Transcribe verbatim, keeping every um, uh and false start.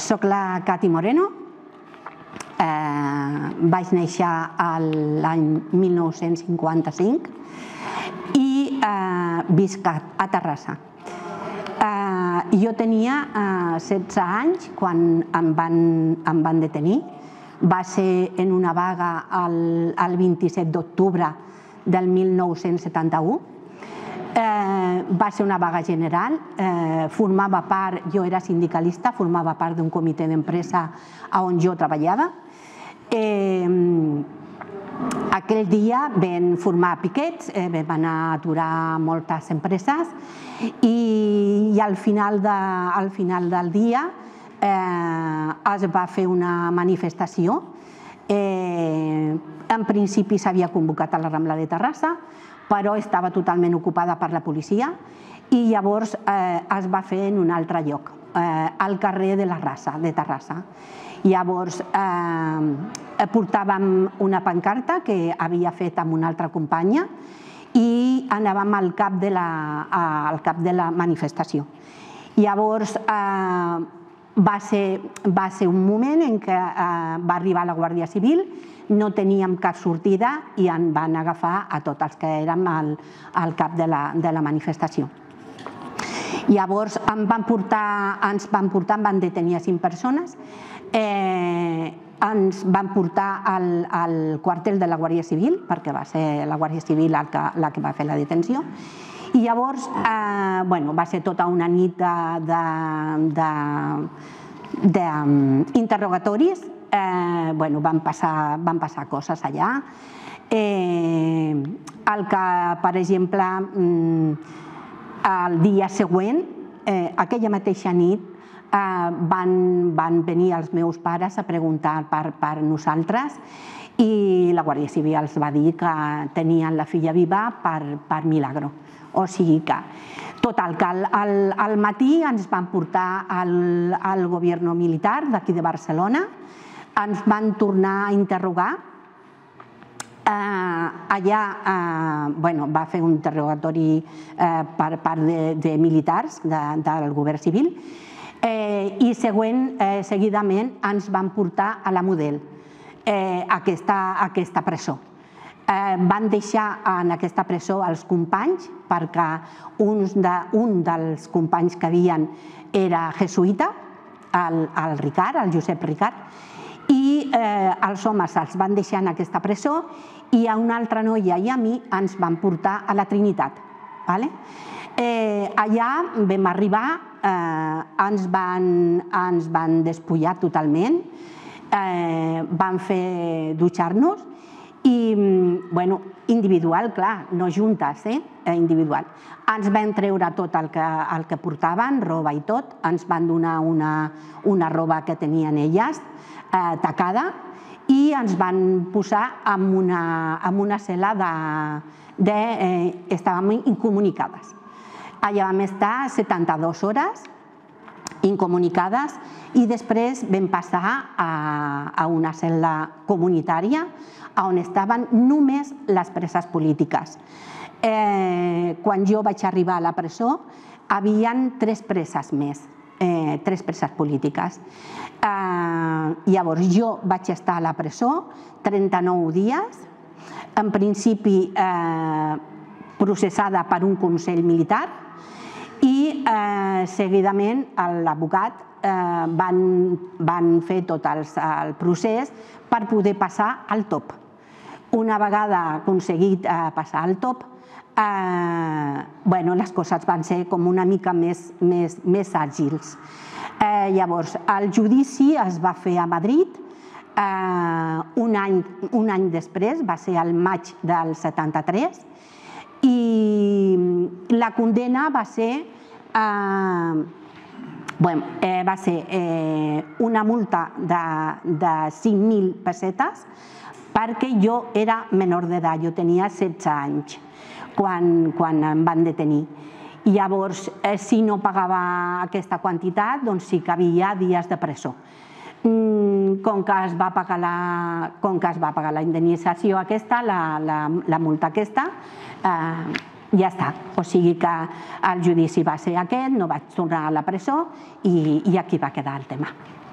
Soc la Cati Moreno, vaig néixer l'any mil nou-cents cinquanta-cinc i visc a Terrassa. Jo tenia setze anys quan em van detenir. Va ser en una vaga el vint-i-set d'octubre del mil nou-cents setanta-u. Va ser una vaga general, formava part, jo era sindicalista, formava part d'un comitè d'empresa on jo treballava. Aquell dia vam formar piquets, vam anar a aturar moltes empreses i al final del dia es va fer una manifestació. En principi s'havia convocat a la Rambla de Terrassa, però estava totalment ocupada per la policia i llavors es va fer en un altre lloc, al carrer de la Rasa, de Terrassa. Llavors portàvem una pancarta que havia fet amb una altra companya i anàvem al cap de la manifestació. Llavors va ser un moment en què va arribar la Guàrdia Civil, no teníem cap sortida i ens van agafar a tots els que érem al cap de la manifestació. Llavors ens van portar, ens van detenir a cinc persones, ens van portar al quartel de la Guàrdia Civil, perquè va ser la Guàrdia Civil la que va fer la detenció, i llavors va ser tota una nit d'interrogatoris, van passar coses allà. El que, per exemple, el dia següent, aquella mateixa nit, van venir els meus pares a preguntar per nosaltres i la Guàrdia Civil els va dir que tenien la filla viva per milagro. O sigui que, total, que al matí ens van portar al govern militar d'aquí de Barcelona, ens van tornar a interrogar. Allà va fer un interrogatori per part de militars del govern civil i seguidament ens van portar a la Model, a aquesta presó. Van deixar en aquesta presó els companys perquè un dels companys que havien era jesuïta, el Ricard, el Josep Ricard, i els homes els van deixar en aquesta presó i a una altra noia i a mi ens van portar a la Trinitat. Allà vam arribar, ens van despullar totalment, van fer dutxar-nos i, bueno, individual, clar, no juntes, individual. Ens van treure tot el que portaven, roba i tot, ens van donar una roba que tenien elles, tacada, i ens van posar en una cel·la de... estàvem incomunicades. Allà vam estar setanta-dues hores incomunicades i després vam passar a una cel·la comunitària on estaven només les preses polítiques. Quan jo vaig arribar a la presó, hi havia tres preses més, tres preses polítiques. Llavors jo vaig estar a la presó trenta-nou dies, en principi processada per un consell militar i seguidament l'abogat van fer tot el procés per poder passar al top. Una vegada aconseguit passar al top, les coses van ser com una mica més àgils. Llavors, el judici es va fer a Madrid un any després, va ser el maig del setanta-tres, i la condena va ser una multa de cinc mil pessetes perquè jo era menor d'edat, jo tenia setze anys quan em van detenir. Llavors, si no pagava aquesta quantitat, doncs sí que hi havia dies de presó. Com que es va pagar la indemnització aquesta, la multa aquesta, ja està. O sigui que el judici va ser aquest, no vaig tornar a la presó i aquí va quedar el tema.